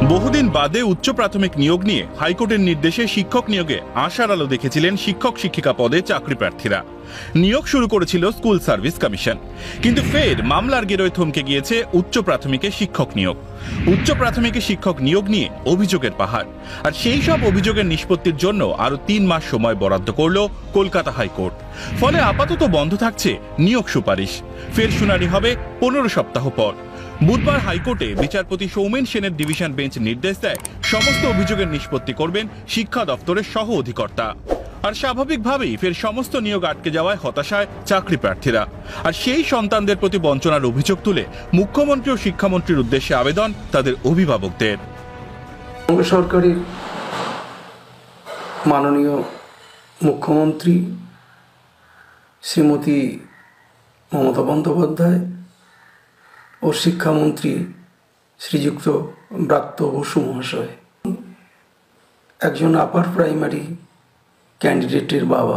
বহুদিন বাদে উচ্চ প্রাথমিক নিয়োগ নিয়ে হাইকোর্টের নির্দেশে শিক্ষক নিয়োগে আশার আলো দেখেছিলেন শিক্ষক শিক্ষিকা পদে চাকরি প্রার্থীরা। নিয়োগ শুরু করেছিল স্কুল সার্ভিস কমিশন, কিন্তু ফের মামলার গেরোয় থমকে গিয়েছে উচ্চ প্রাথমিকে শিক্ষক নিয়োগ। উচ্চ প্রাথমিকে শিক্ষক নিয়োগ নিয়ে অভিযোগের পাহাড়, আর সেই সব অভিযোগের নিষ্পত্তির জন্য আরো 3 মাস সময় বরাদ্দ করল কলকাতা হাইকোর্ট। ফলে আপাতত বন্ধ থাকছে নিয়োগ সুপারিশ। ফের শুনানি হবে 15 সপ্তাহ পর। বুধবার হাইকোর্টে বিচারপতি সৌমেন সেনের ডিভিশন বেঞ্চ নির্দেশ দেয় সমস্ত অভিযোগের নিষ্পত্তি করবেন শিক্ষা দপ্তরের সহ অধিকর্তা। আর স্বাভাবিকভাবেই ফের সমস্ত নিয়োগ আটকে যাওয়ায় হতাশায় চাকরি প্রার্থীরা। আর সেই সন্তানদের প্রতি বঞ্চনার অভিযোগ তুলে মুখ্যমন্ত্রী ও শিক্ষামন্ত্রীর উদ্দেশ্যে আবেদন তাদের অভিভাবকদের। সরকারের মাননীয় মুখ্যমন্ত্রী শ্রীমতী মমতা বন্দ্যোপাধ্যায় ও শিক্ষামন্ত্রী শ্রীযুক্ত ব্রাত্য বসু মহাশয়, একজন আপার প্রাইমারি ক্যান্ডিডেটের বাবা,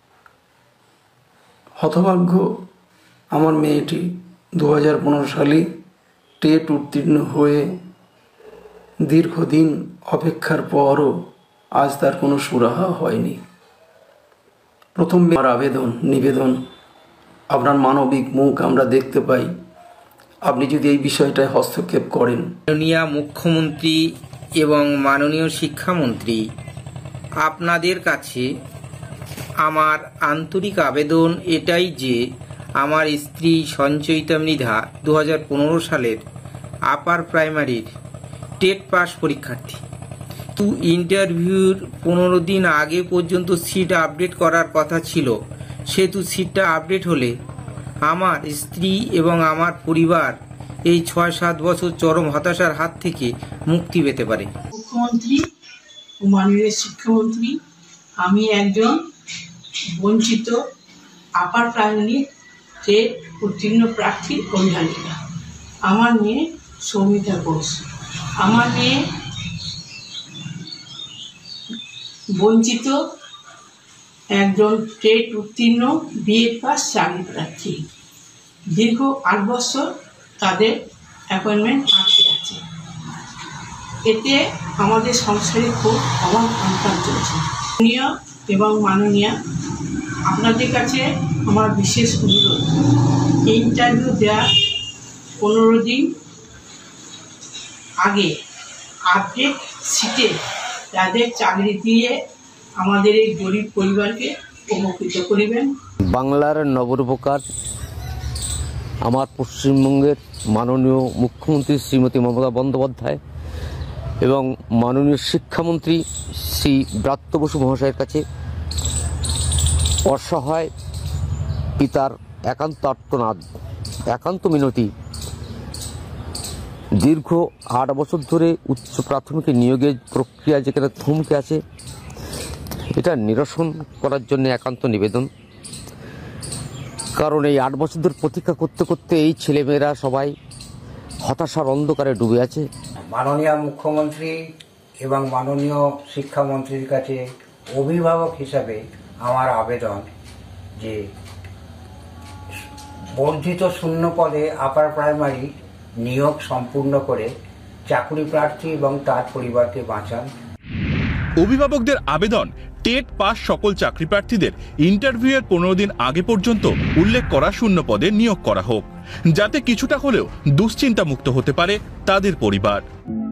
হতভাগ্য আমার মেয়েটি 2015 সালে টেট উত্তীর্ণ হয়ে দীর্ঘদিন অপেক্ষার পরও আজ তার কোনো সুরাহা হয়নি। প্রথম আমার নিবেদন আপনার মানবিক মুখ আমরা দেখতে পাই, আপনি যদি এই বিষয়টায় হস্তক্ষেপ করেন। মাননীয় মুখ্যমন্ত্রী এবং মাননীয় শিক্ষামন্ত্রী, আপনাদের কাছে আমার আন্তরিক আবেদন এটাই যে আমার স্ত্রী সঞ্চয়িতা মৃধা 2015 সালের আপার প্রাইমারির টেট পাস পরীক্ষার্থী। ইন্টারভিউর 15 দিন আগে পর্যন্ত সিট আপডেট করার কথা ছিল, সেহেতু সিটটা আপডেট হলে আমার স্ত্রী এবং আমার পরিবার এই 6-7 বছর চরম হতাশার হাত থেকে মুক্তি পেতে পারে। মুখ্যমন্ত্রী ও মাননীয় শিক্ষামন্ত্রী, আমি একজন বঞ্চিত আপার প্রাইমারি টেট উত্তীর্ণ প্রার্থীর অভিভাবিকা। আমার মেয়ে সৌমিতা ঘোষ, আমার মেয়ে বঞ্চিত একজন টেট উত্তীর্ণ বিএড পাস চাকরি প্রার্থী। দীর্ঘ 8 বছর তাদের অ্যাপয়েন্টমেন্ট আটকে আছে। এতে আমাদের সংসারে খুব অভাব অনটন চলছে। মাননীয় এবং মাননীয়া, আপনাদের কাছে আমার বিশেষ অনুরোধ, ইন্টারভিউ দেওয়ার 15 দিন আগে আপডেট সিটে তাদের চাকরি দিয়ে আমাদের এই গরিব পরিবারকে উপকৃত করিবেন। বাংলার নবরূপকার আমার পশ্চিমবঙ্গের মাননীয় মুখ্যমন্ত্রী শ্রীমতী মমতা বন্দ্যোপাধ্যায় এবং মাননীয় শিক্ষামন্ত্রী শ্রী ব্রাত্য বসু মহাশয়ের কাছে অসহায় পিতার একান্ত আর্তনাদ, একান্ত মিনতি। দীর্ঘ 8 বছর ধরে উচ্চ প্রাথমিক নিয়োগের প্রক্রিয়া যেখানে থমকে আছে, এটা নিরসন করার জন্য একান্ত নিবেদন। কারণ এই 8 বছর ধরে প্রতীক্ষা করতে করতে এই ছেলেমেয়েরা সবাই হতাশার অন্ধকারে ডুবে আছে। মাননীয় মুখ্যমন্ত্রী এবং মাননীয় শিক্ষামন্ত্রীর কাছে অভিভাবক হিসাবে আমার আবেদন যে বর্ধিত শূন্য পদে আপার প্রাইমারি নিয়োগ সম্পূর্ণ করে চাকরি প্রার্থী এবং তার পরিবারকে বাঁচান। অভিভাবকদের আবেদন, টেট পাস সকল চাকরি প্রার্থীদের ইন্টারভিউয়ের 15 দিন আগে পর্যন্ত উল্লেখ করা শূন্য পদে নিয়োগ করা হোক, যাতে কিছুটা হলেও দুশ্চিন্তা মুক্ত হতে পারে তাদের পরিবার।